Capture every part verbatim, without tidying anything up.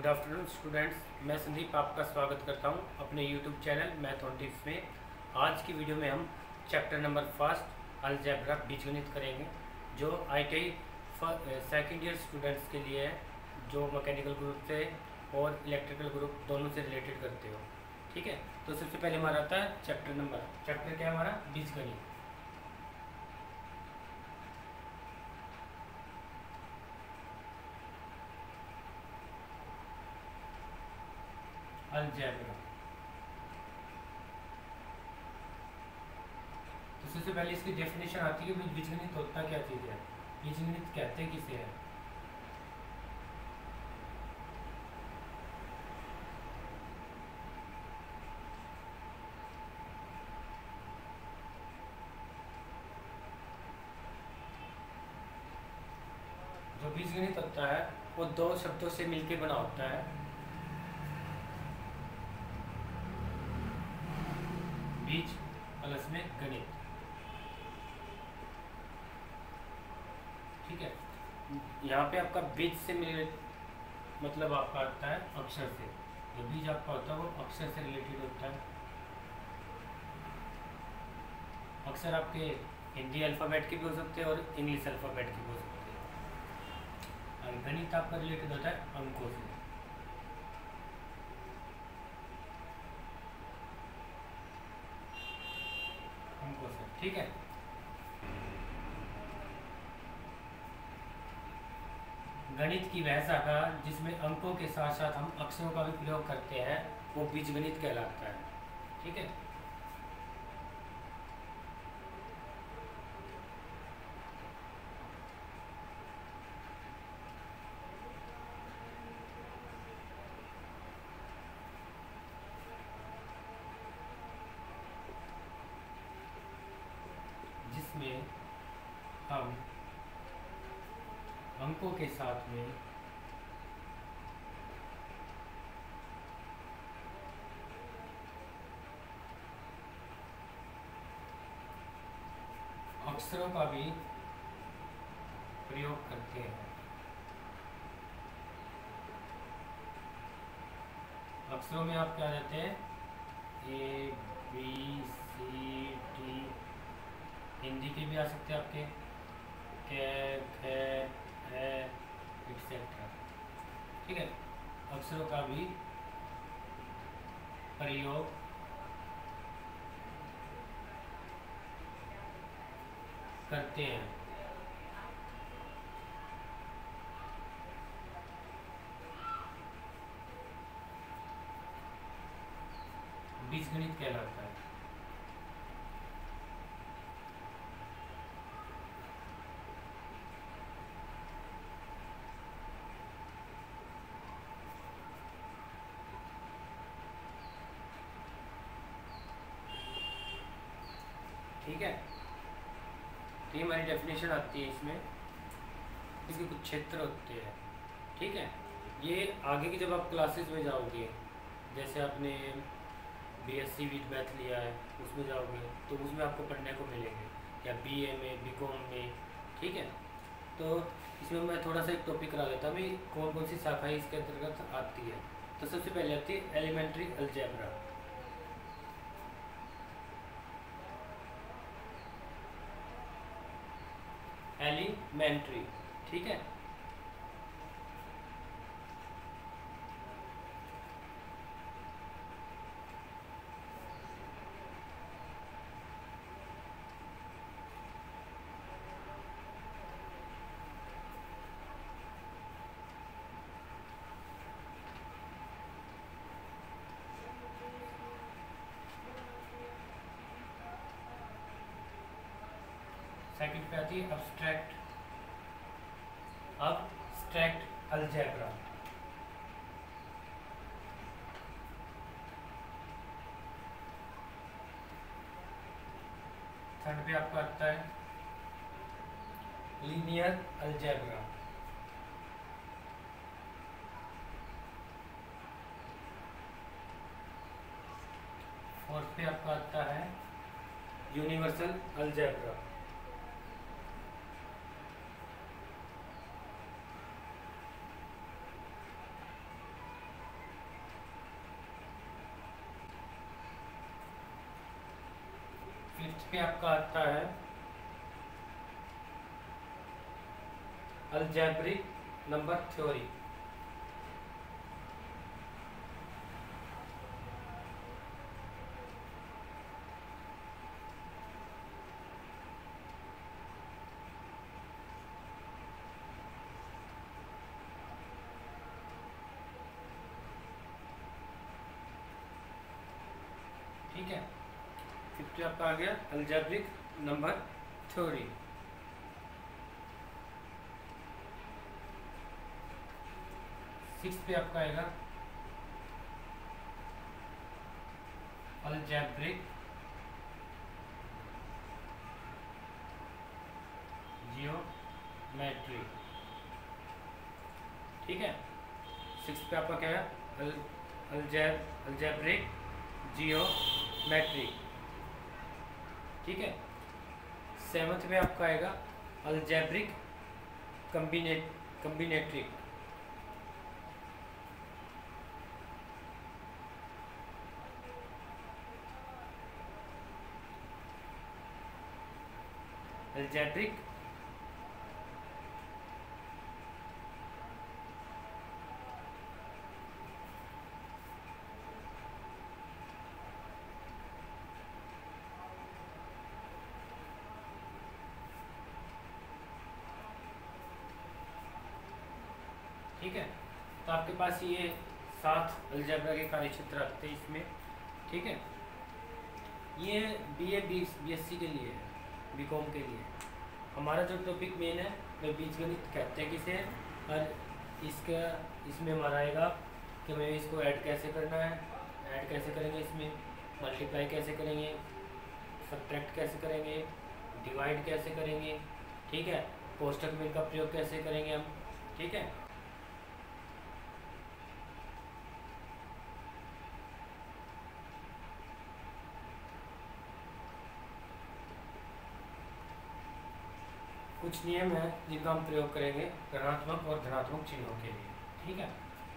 Afternoon students, मैं संदीप आपका स्वागत करता हूं अपने यूट्यूब चैनल मैथमेटिक्स में। आज की वीडियो में हम चैप्टर नंबर फर्स्ट अलजेब्रा बीजगणित करेंगे, जो आईटीआई सेकेंड ईयर स्टूडेंट्स के लिए है, जो मैकेनिकल ग्रुप से और इलेक्ट्रिकल ग्रुप दोनों से रिलेटेड करते हो। ठीक है, तो सबसे पहले हमारा आता है चैप्टर नंबर चैप्टर क्या है हमारा? बीजगणित। अलजेब्रा। तो सबसे पहले इसकी डेफिनेशन आती है कि बीजगणित होता क्या चीज़ है, बीजगणित कहते किसे हैं। जो बीजगणित होता है वो दो शब्दों से मिलकर बना होता है। बीज प्लस में गणित। ठीक है, यहाँ पे आपका बीज से मिले मतलब आपका आता है अक्षर से। जो बीज आपका होता है वो अक्षर से रिलेटेड होता है। अक्षर आपके हिंदी अल्फ़ाबेट के भी हो सकते हैं और इंग्लिश अल्फ़ाबेट के भी हो सकते हैं। और गणित आपका रिलेटेड होता है अंकों से। अंकों से ठीक है। गणित की वह शाखा जिसमें अंकों के साथ साथ हम अक्षरों का भी प्रयोग करते हैं वो बीजगणित कहलाता है। ठीक है, जिसमें हम अंकों के साथ में अक्षरों का भी प्रयोग करते हैं। अक्षरों में आप क्या जाते हैं? A B C D, Hindi के भी आ सकते हैं आपके, क ख एक्सेट्रा। ठीक है, अक्षरों का भी प्रयोग करते हैं। बीजगणित कहलाता है। ठीक है, तो ये हमारी डेफिनेशन आती है। इसमें इसके कुछ क्षेत्र होते हैं। ठीक है, ये आगे की जब आप क्लासेस में जाओगे, जैसे आपने बीएससी विद मैथ लिया है उसमें जाओगे तो उसमें आपको पढ़ने को मिलेंगे, या बीए में, बीकॉम में। ठीक है, तो इसमें मैं थोड़ा सा एक टॉपिक करा लेता हूँ भाई, कौन कौन सी शाखाएं इसके अंतर्गत आती है। तो सबसे पहले आती है एलिमेंट्री अलजेब्रा। एलिमेंट्री, ठीक है। सेकंड पे आती है अब्स्ट्रैक्ट अब्स्ट्रैक्ट अलजेब्रा। थर्ड पे आपका आता है लीनियर अलजेब्रा। फोर्थ पे आपका आता है यूनिवर्सल अलजेब्रा। पे आपका आता है अलजेब्रिक नंबर थ्योरी। ठीक है, फिफ्थ आपका आ गया अलजेब्रिक नंबर थ्योरी। सिक्स पे आपका आएगा अलजेब्रिक जियोमेट्री। ठीक है, सिक्स पे आपका क्या है अल अलजेब अलजेब्रिक जियोमेट्री। ठीक है, सेवन्थ में आपका आएगा अलजेब्रिक कम्बिनेट कम्बिनेट्रिक। अलजेब्रिक ठीक है, तो आपके पास ये सात अलजेब्रा के कार्यक्षेत्र आते हैं इसमें। ठीक है, ये B A B S C के लिए है, बी कॉम के लिए। हमारा जो टॉपिक मेन है वह बीजगणित कहते हैं किसे, और इसका इसमें हमारा आएगा कि हमें इसको ऐड कैसे करना है, ऐड कैसे करेंगे, इसमें मल्टीप्लाई कैसे करेंगे, सब्ट्रैक्ट कैसे करेंगे, डिवाइड कैसे करेंगे। ठीक है, कोष्टक में का प्रयोग कैसे करेंगे हम। ठीक है, कुछ नियम है जिनका हम प्रयोग करेंगे ऋणात्मक और धनात्मक चिन्हों के लिए। ठीक है,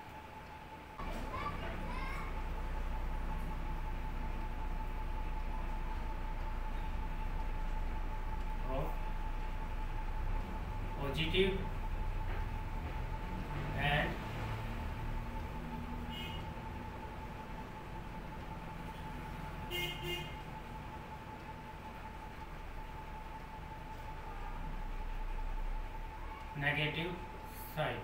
पॉजिटिव एंड नेगेटिव साइन।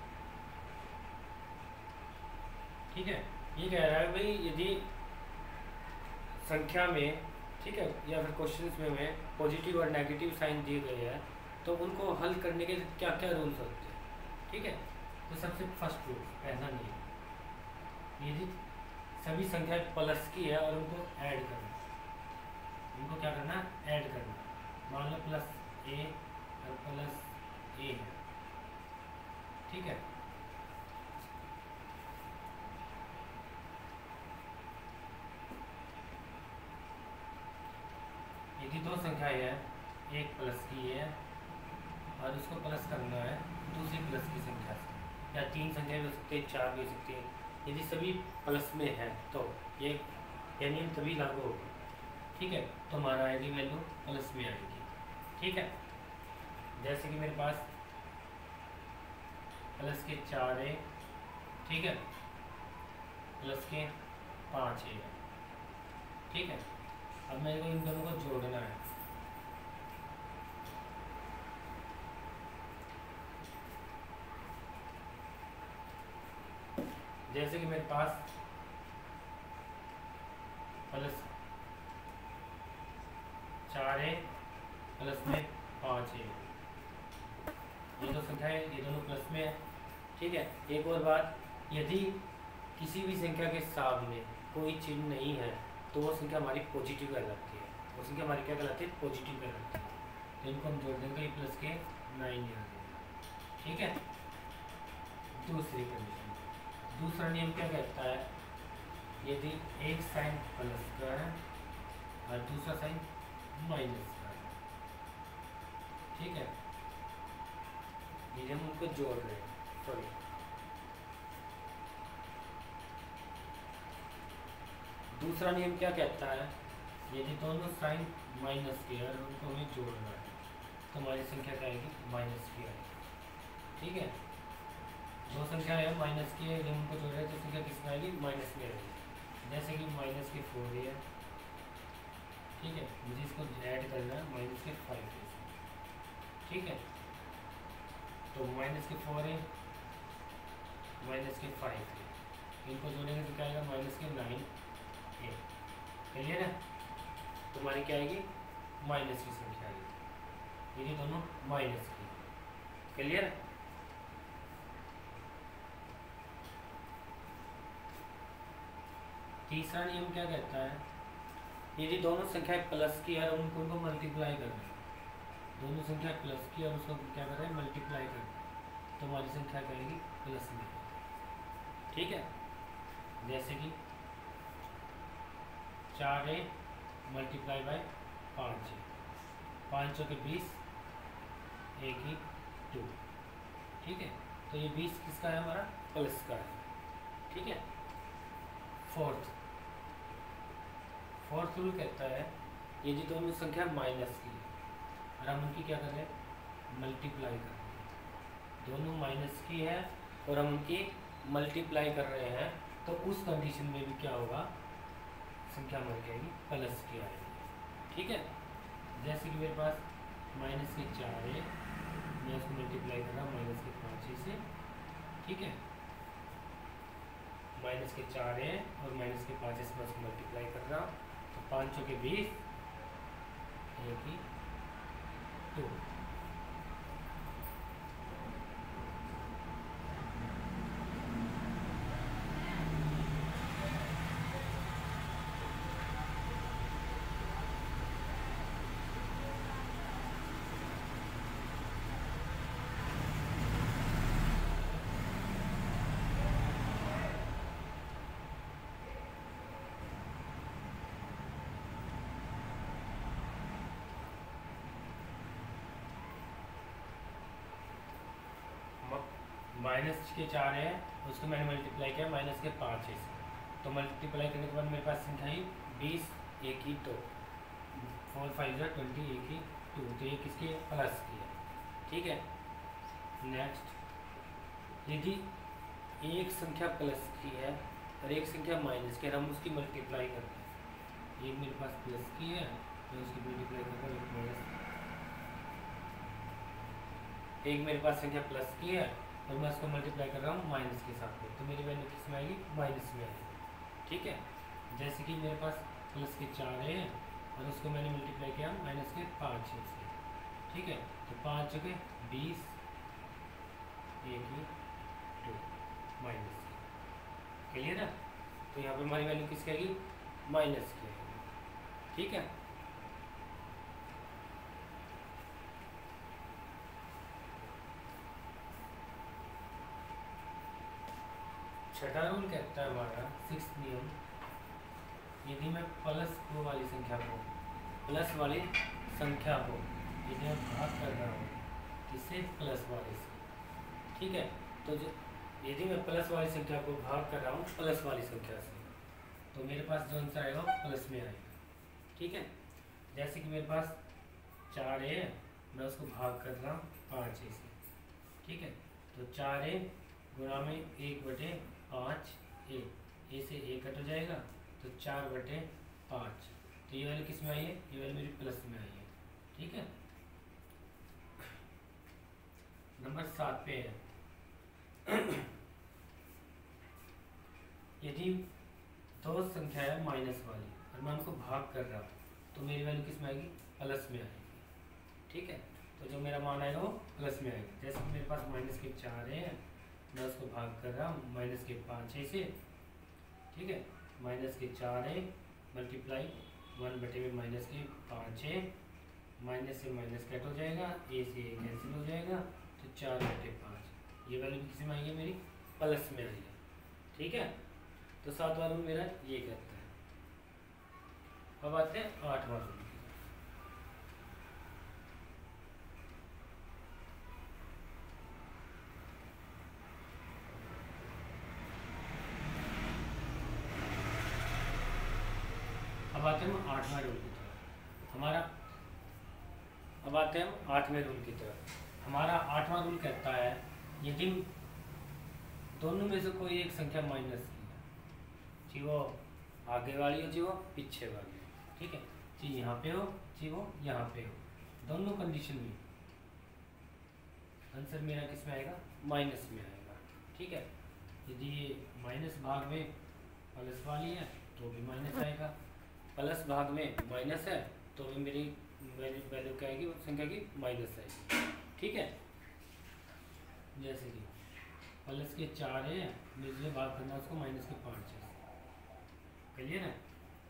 ठीक है, ये कह रहा है भाई यदि संख्या में, ठीक है, या फिर क्वेश्चंस में हमें पॉजिटिव और नेगेटिव साइन दिए गए हैं तो उनको हल करने के क्या क्या रूल्स होते हैं। ठीक है, तो सबसे फर्स्ट रूल, पहला नियम, यदि सभी संख्या प्लस की है और उनको ऐड करना, उनको क्या करना, ऐड करना। मान लो प्लस ए और प्लस ए है। ठीक है, यदि दो संख्याएं हैं, एक प्लस की है और उसको प्लस करना है दूसरी प्लस की संख्या से, या तीन संख्याएं भी हो सकती है, चार भी हो सकती है, यदि सभी प्लस में है तो ये ये नियम तभी लागू होगा। ठीक है, तो हमारा आएगी वैल्यू प्लस में आएगी। ठीक है, जैसे कि मेरे पास प्लस के चार है, ठीक है, प्लस के पाँच है। ठीक है, अब मेरे को इन दोनों को जोड़ना है। जैसे कि मेरे पास प्लस चार है प्लस में पाँच है, ये दो संख्या है, ये दोनों प्लस में है। ठीक है, एक और बात, यदि किसी भी संख्या के सामने कोई चिन्ह नहीं है तो वो संख्या हमारी पॉजिटिव कहलाती है, वो संख्या हमारी क्या कहलाती है, पॉजिटिव कहलाती है। तो इनको हम जोड़ देंगे, ये प्लस के नाइन आ जाएगा। ठीक है, दूसरी कंडीशन, दूसरा नियम क्या कहता है, यदि एक साइन प्लस का है और दूसरा साइन माइनस का है। ठीक है, ये हम उनको जोड़ रहे हैं, सॉरी, दूसरा नियम क्या कहता है, यदि दोनों साइन माइनस के और उनको हमें जोड़ना है तो हमारी संख्या क्या आएगी, माइनस की आएगी। ठीक है, दो संख्या है माइनस की है, जब उनको जोड़ रहे हैं तो संख्या किसमें आएगी, माइनस में आएगी। जैसे कि माइनस के फोर है, ठीक है, मुझे इसको ऐड करना है माइनस के फाइव है। ठीक है, तो माइनस के फोर है, माइनस के फाइव है, इनको जोड़ेंगे तो क्या आएगा, माइनस के नाइन है। क्लियर है, तो हमारी क्या आएगी, माइनस की संख्या आएगी, ये दोनों माइनस की। क्लियर है। तीसरा नियम क्या कहता है, यदि दोनों संख्याएं प्लस की है और उनको उनको मल्टीप्लाई करना है, दोनों संख्या प्लस की और उसको क्या कर रहे हैं, मल्टीप्लाई करना है, तो हमारी संख्या क्या आएगी, प्लस में। ठीक है, जैसे कि चार है मल्टीप्लाई बाय पाँच है, पाँच सौ के बीस, एक ही टू। ठीक है, तो ये बीस किसका है, हमारा प्लस का है। ठीक है, फोर्थ फोर्थ रूल कहता है, यदि दोनों संख्या माइनस की है और हम उनकी क्या कर रहे हैं, मल्टीप्लाई कर रहे हैं, दोनों माइनस की है और हम उनकी मल्टीप्लाई कर रहे हैं, तो उस कंडीशन में भी क्या होगा, संख्या बन जाएगी प्लस की आएगी। ठीक है, जैसे कि मेरे पास माइनस के चार है, मैं उसको मल्टीप्लाई कर रहा हूँ माइनस के पाँच से। ठीक है, माइनस के चार है और माइनस के पाँच से मैं उसको मल्टीप्लाई कर रहा हूँ, तो पाँच सौ के बीस, एक ही टू। माइनस के चार है, उसको मैंने मल्टीप्लाई किया माइनस के पाँच से, तो मल्टीप्लाई करने के बाद मेरे पास संख्या आई बीस, एक ही टू, फोर फाइव ज़ा ट्वेंटी, एक ही टू, तो ये किसकी है, प्लस की है। ठीक है, नेक्स्ट, यदि एक संख्या प्लस की है और एक संख्या माइनस की है, हम उसकी मल्टीप्लाई करते हैं, ये मेरे पास प्लस की है, मैं उसकी मल्टीप्लाई कर रहा हूँ माइनस, एक मेरे पास संख्या प्लस की है और मैं उसको मल्टीप्लाई कर रहा हूँ माइनस के साथ में, तो मेरी वैल्यू किस में आएगी, माइनस में आएगी। ठीक है, जैसे कि मेरे पास प्लस के चार है और उसको मैंने मल्टीप्लाई किया माइनस के पाँच से। ठीक है, तो पाँच के बीस, एक ही टू, माइनस। क्लियर है, तो यहाँ पर हमारी वैल्यू किसकी आएगी, माइनस की आएगी। ठीक है, छठा रूल कहता है हमारा, सिक्स नियम, यदि मैं प्लस को वाली संख्या को प्लस वाली संख्या को यदि मैं भाग कर रहा हूँ इससे प्लस वाले से। ठीक है, तो जो यदि मैं प्लस वाली संख्या को भाग कर रहा हूँ प्लस वाली संख्या से, तो मेरे पास जो आंसर आएगा प्लस में आएगा। ठीक है, जैसे कि मेरे पास चार है, मैं उसको भाग कर रहा हूँ पाँच से। ठीक है, तो चार है गुणा में एक बटे पाँच ए, ए से ए कट हो जाएगा, तो चार बटे पाँच, तो ये वाली किस में आई है, ये वाली मेरी प्लस में आई है। ठीक है, नंबर सात पे है, यदि दो संख्या है माइनस वाली और मैं उनको भाग कर रहा हूँ, तो मेरी वैल्यू किस में आएगी, प्लस में आएगी। ठीक है, तो जो मेरा मान आएगा वो प्लस में आएगा। जैसे कि मेरे पास माइनस के चार है, मैं उसको भाग कर रहा हूँ माइनस के पाँच से। ठीक है, माइनस के चार है मल्टीप्लाई वन बटे में माइनस के पाँच है, माइनस से माइनस कट हो जाएगा, ए से ए कैंसिल हो जाएगा, तो चार बटे पाँच, ये वाली किस में आई है, मेरी प्लस में आई है। ठीक है, तो सातवां रूल मेरा ये कहता है। अब आते हैं आठवां रूल। अब अब आते हैं हम आठवां रूल की तरफ। हमारा अब आते हैं हम आठवें रूल की तरफ। हमारा आठवां रूल कहता है यदि दोनों में से कोई एक संख्या माइनस की है, चाहे वो आगे वाली हो चाहे वो पीछे वाली हो, ठीक है, चाहे यहाँ पे हो चाहे वो यहाँ पे हो, दोनों कंडीशन में आंसर मेरा किस में आएगा? माइनस में आएगा। ठीक है, यदि ये माइनस भाग में प्लस वाली है तो भी माइनस आएगा, प्लस भाग में माइनस है तो भी मेरी मेरी वैल्यू क्या आएगी? संख्या की माइनस आएगी। ठीक है, जैसे कि प्लस के चार है, मुझे भाग करना उसको माइनस के पाँच है, कहिए ना,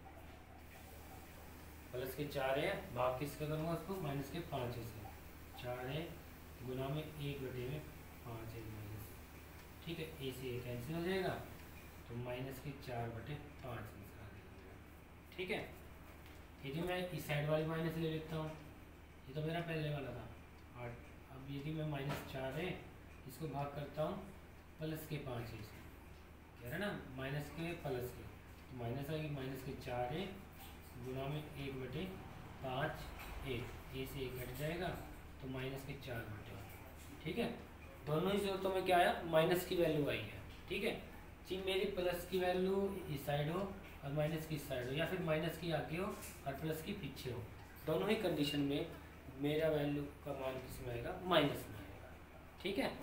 प्लस के चार है, भाग किसका करूँगा उसको? माइनस के पाँच से। चार है गुना में एक बटे में पाँच है माइनस, ठीक है, ए से ए कैंसिल हो जाएगा तो माइनस के चार बटे पाँच आंसर आ जाएगा। ठीक है, यदि मैं इस साइड वाली माइनस ले लेता हूँ, ये तो मेरा पहले वाला था आठ, अब यदि मैं माइनस चार है इसको भाग करता हूँ प्लस के पाँच है, कह रहे ना माइनस के प्लस के, तो माइनस आएगी, माइनस के चार है गुना में एक बटे पाँच, एक ए से एक कट जाएगा तो माइनस के चार बटे। ठीक है, दोनों ही सूरतों में क्या आया? माइनस की वैल्यू आई है। ठीक है, जी मेरी प्लस की वैल्यू इस साइड हो और माइनस की इस साइड हो, या फिर माइनस की आगे हो और प्लस की पीछे हो, दोनों ही कंडीशन में मेरा वैल्यू का मान किस में आएगा? माइनस में आएगा। ठीक है,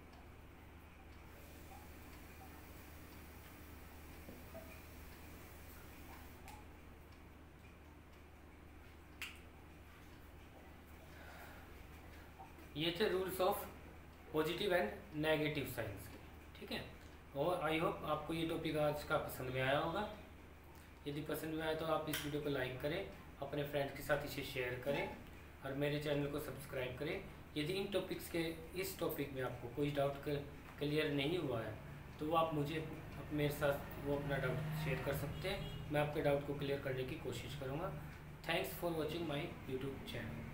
ये थे rules of positive and negative science के। ठीक है, और आई होप आपको ये टॉपिक आज का पसंद में आया होगा। यदि पसंद में आया तो आप इस वीडियो को लाइक करें, अपने फ्रेंड्स के साथ इसे शेयर करें और मेरे चैनल को सब्सक्राइब करें। यदि इन टॉपिक्स के इस टॉपिक में आपको कोई डाउट क्लियर नहीं हुआ है तो वो आप मुझे मेरे साथ वो अपना डाउट शेयर कर सकते हैं, मैं आपके डाउट को क्लियर करने की कोशिश करूँगा। Thanks for watching my YouTube channel.